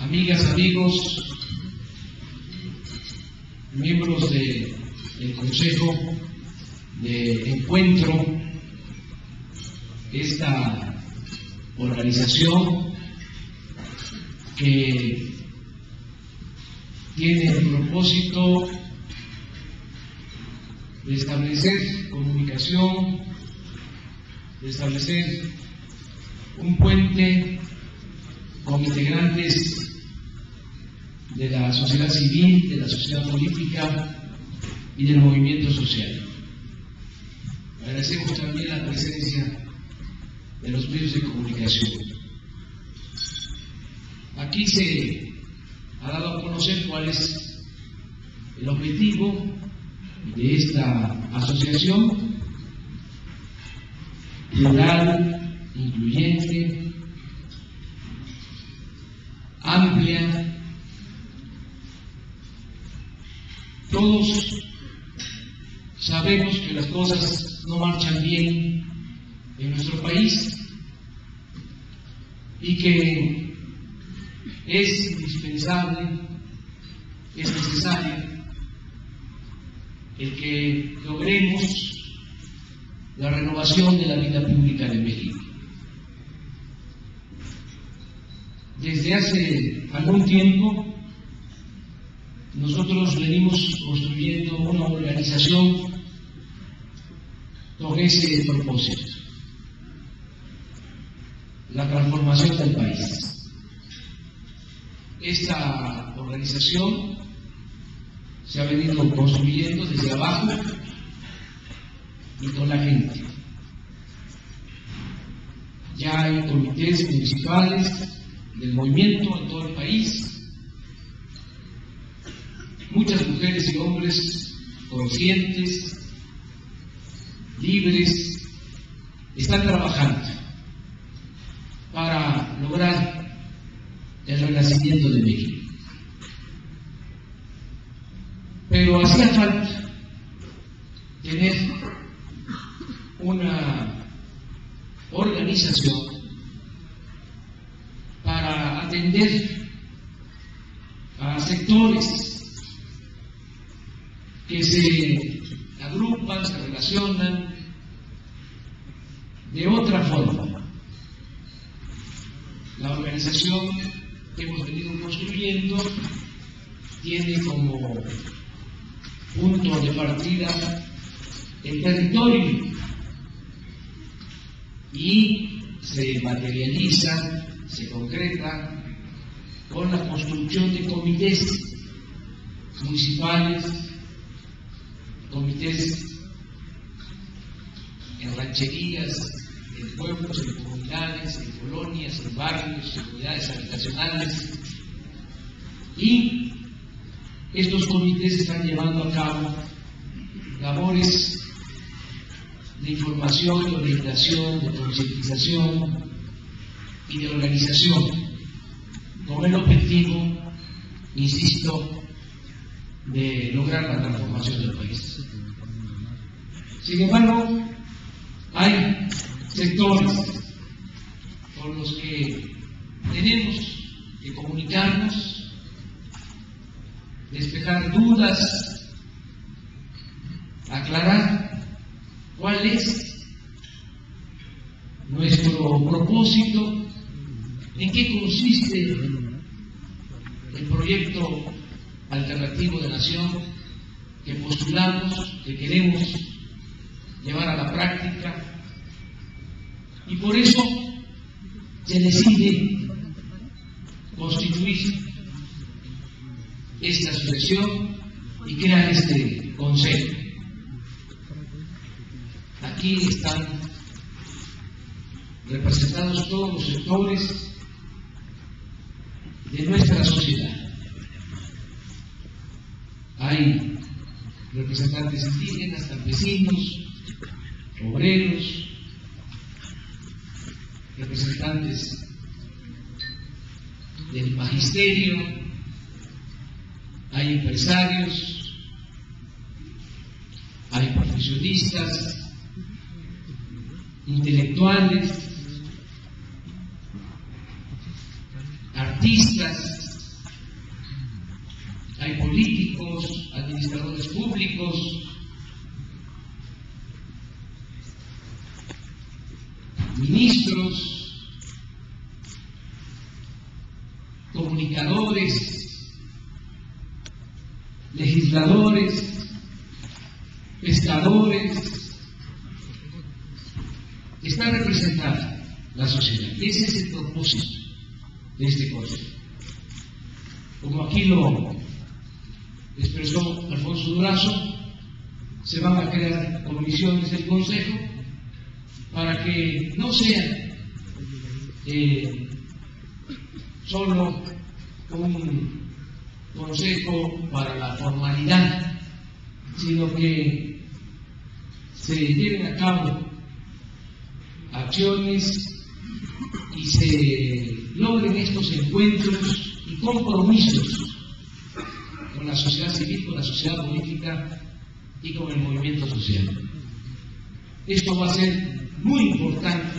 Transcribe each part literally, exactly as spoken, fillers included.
amigas, amigos, miembros de, del Consejo de Encuentro, esta organización que tiene el propósito de establecer comunicación, de establecer un puente con integrantes de la sociedad civil, de la sociedad política y del movimiento social. Agradecemos también la presencia de los medios de comunicación. Aquí se ha dado a conocer cuál es el objetivo de esta asociación plural, incluyente, amplia. Todos sabemos que las cosas no marchan bien en nuestro país y que es indispensable, es necesario el que logremos la renovación de la vida pública de México. Desde hace algún tiempo nosotros venimos construyendo una organización con ese propósito, la transformación del país. Esta organización se ha venido construyendo desde abajo y con la gente. Ya hay comités municipales del movimiento en todo el país. Muchas mujeres y hombres conscientes, libres, están trabajando para lograr el renacimiento de México. Pero hacía falta tener una organización para atender a sectores que se agrupan, se relacionan de otra forma. La organización que hemos venido construyendo tiene como punto de partida el territorio y se materializa, se concreta con la construcción de comités municipales, comités en rancherías, en pueblos, en comunidades, en colonias, en barrios, en unidades habitacionales, y estos comités están llevando a cabo labores de información, de orientación, de concientización y de organización, con el objetivo, insisto, de lograr la transformación del país. Sin embargo, hay sectores con los que tenemos que comunicarnos, despejar dudas, aclarar cuál es nuestro propósito, en qué consiste el proyecto alternativo de nación que postulamos, que queremos llevar a la práctica, y por eso se decide constituir esta asociación y crear este consejo. Aquí están representados todos los sectores de nuestra sociedad. Hay representantes indígenas, campesinos, obreros, representantes del magisterio, hay empresarios, hay profesionistas, intelectuales, artistas, hay políticos, administradores públicos, ministros, comunicadores, legisladores, pescadores. Está representada la sociedad. Ese es el propósito de este consejo. Como aquí lo expresó Alfonso Durazo, se van a crear comisiones del consejo para que no sea eh, solo un consejo para la formalidad, sino que se lleven a cabo acciones y se logren estos encuentros y compromisos con la sociedad civil, con la sociedad política y con el movimiento social. Esto va a ser muy importante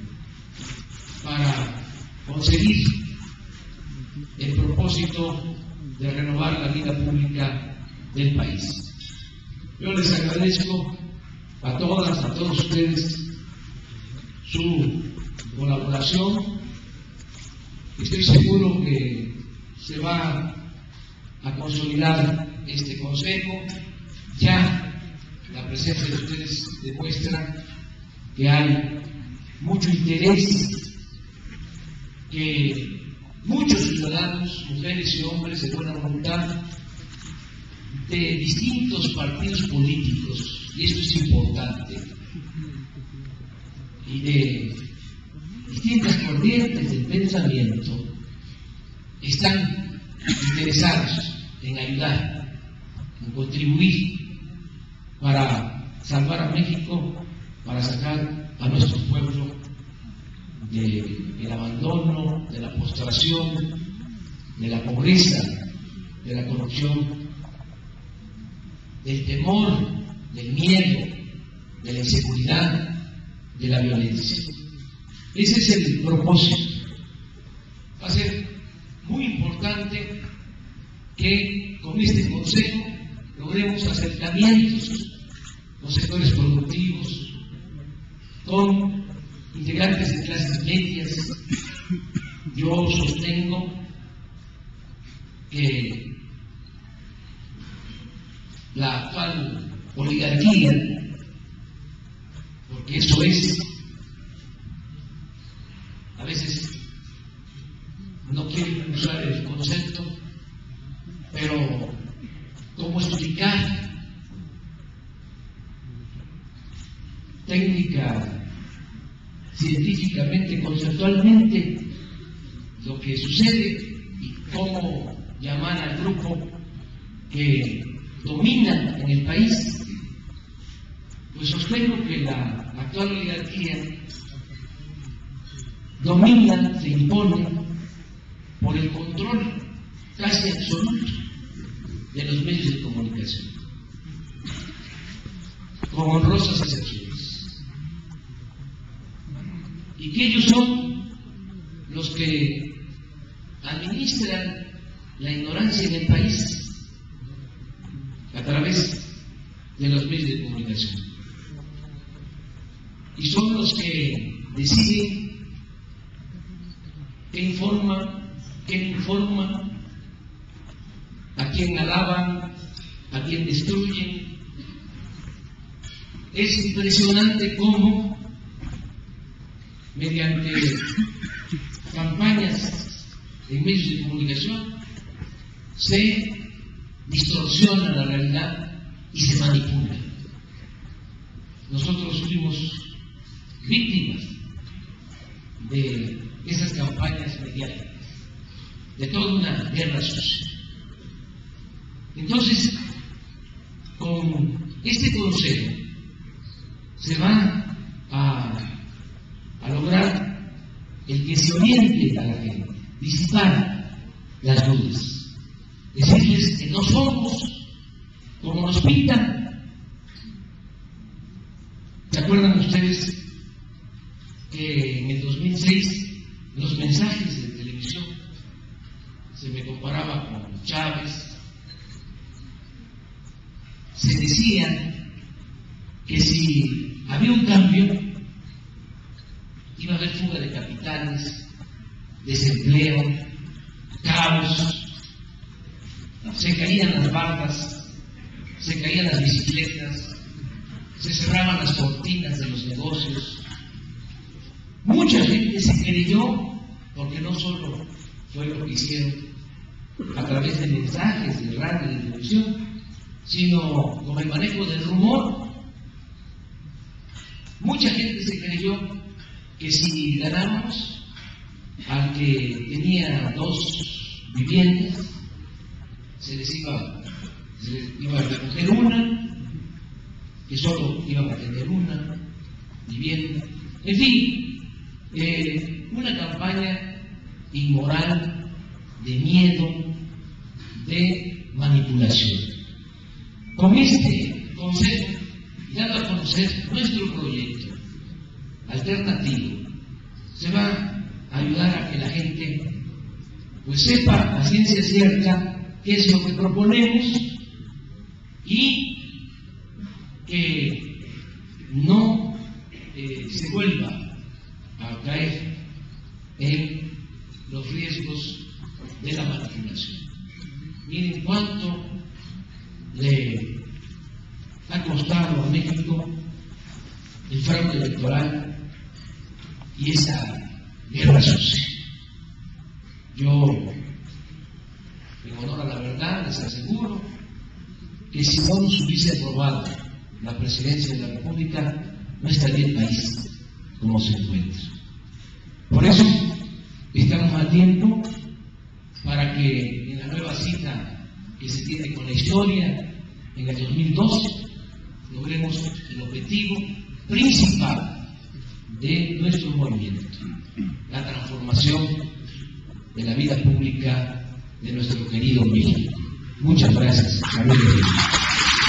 para conseguir el propósito de renovar la vida pública del país. Yo les agradezco a todas, a todos ustedes su colaboración. Estoy seguro que se va a consolidar este consejo. Ya la presencia de ustedes demuestra que hay mucho interés, que muchos ciudadanos, mujeres y hombres de buena voluntad, de distintos partidos políticos, y esto es importante, y de distintas corrientes del pensamiento, están interesados en ayudar, en contribuir para salvar a México, para sacar a nuestro pueblo del abandono, de la postración, de la pobreza, de la corrupción, del temor, del miedo, de la inseguridad, de la violencia. Ese es el propósito. Va a ser muy importante que con este consejo logremos acercamientos con sectores productivos, con integrantes de clases medias. Yo sostengo que la actual oligarquía, porque eso es, a veces no quieren usar el concepto, pero ¿cómo explicar? Técnica, científicamente, conceptualmente, lo que sucede y cómo llamar al grupo que domina en el país. Pues sostengo que la actual oligarquía domina, se impone por el control casi absoluto de los medios de comunicación, con honrosas excepciones, y que ellos son los que administran la ignorancia en el país a través de los medios de comunicación, y son los que deciden qué informa, qué no informa, a quién alaban, a quién destruyen. Es impresionante cómo mediante campañas en medios de comunicación se distorsiona la realidad y se manipula. Nosotros fuimos víctimas de esas campañas mediáticas, de toda una guerra sucia. Entonces, con este consejo se va a, a lograr el que se oriente a la gente, disipar las dudas, decirles que no somos como nos pintan. ¿Se acuerdan ustedes que en el dos mil seis los mensajes de televisión se me comparaba con Chávez, se decía que si había un cambio, iba a haber fuga de capitales, desempleo, caos, se caían las barcas, se caían las bicicletas, se cerraban las cortinas de los negocios. Mucha gente se creyó, porque no solo fue lo que hicieron a través de mensajes de radio y de televisión, sino con el manejo del rumor. Mucha gente se creyó que si ganábamos, al que tenía dos viviendas, se les iba, se les iba a recoger una, que solo iban a tener una vivienda. En fin, eh, una campaña inmoral, de miedo, de manipulación. Con este consejo, dando a conocer nuestro proyecto alternativo, se va a ayudar a que la gente pues sepa a ciencia cierta qué es lo que proponemos y que no eh, se vuelva a caer en los riesgos de la manipulación. Miren cuánto le ha costado a México el fraude electoral y esa guerra sucia. Yo, en honor a la verdad, les aseguro que si no nos hubiese robado la presidencia de la República, no estaría el país como se encuentra. Por eso estamos a tiempo para que en la nueva cita que se tiene con la historia en el dos mil doce logremos el objetivo principal de nuestro movimiento, la transformación de la vida pública de nuestro querido México. Muchas gracias.